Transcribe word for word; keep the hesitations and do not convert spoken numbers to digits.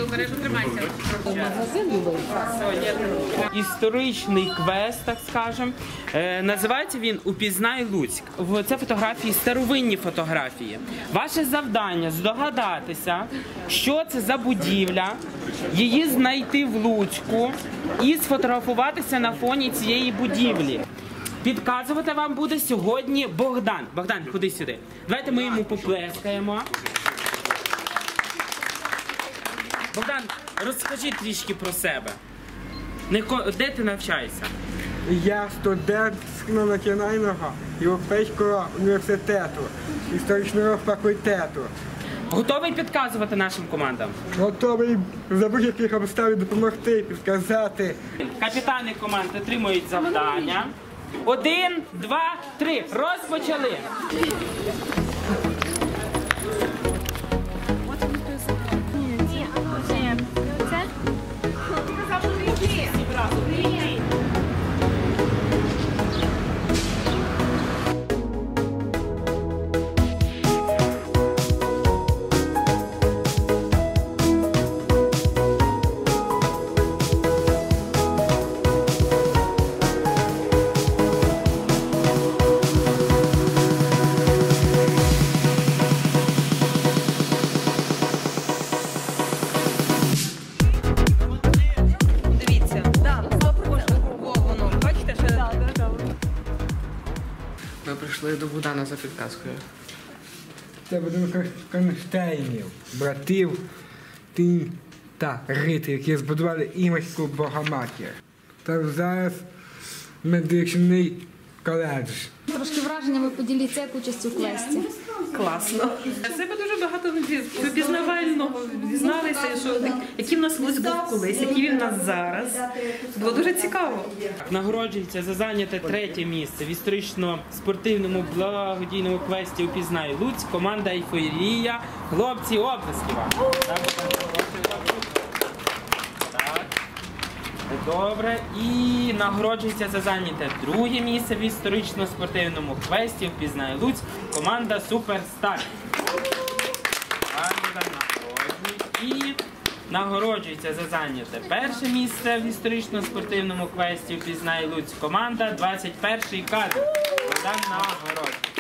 обережно тримайся. Історичний квест, так скажемо. Е, називається він «Упізнай Луцьк». Це фотографії, старовинні фотографії. Ваше завдання здогадатися, що це за будівля, її знайти в Луцьку і сфотографуватися на фоні цієї будівлі. Підказувати вам буде сьогодні Богдан. Богдан, ходи сюди. Давайте ми йому поплескаємо. Богдан, розкажи трішки про себе. Де ти навчаєшся? Я студент національного європейського університету, історичного факультету. Готовий підказувати нашим командам? Готовий за будь-яких обставин допомогти, підказати. Капітани команд отримують завдання. Один, два, три. Розпочали! Ми прийшли до Богдана за підказкою. Це будинок Конштейнів, братів Ти та Рити, які збудували імську Богоматір. Та зараз медичний коледж. Трошки враженнями поділіться, як участь у квесті. Класно. Для себе дуже багато пізнавального дізналися, що який в нас Луцьк був колись, який він в нас зараз. Було дуже цікаво. Нагороджується за зайняте третє місце в історично-спортивному благодійному квесті «Упізнай Луцьк» команда «Ейфорія». Хлопці, оплески вам! Добре. І нагороджується за зайняте друге місце в історично-спортивному квесті «Впізнай Луцьк» команда «Суперстар». І нагороджується за зайняте перше місце в історично-спортивному квесті «Впізнай Луцьк» команда «двадцять перший кадр». Богдан нагороджується.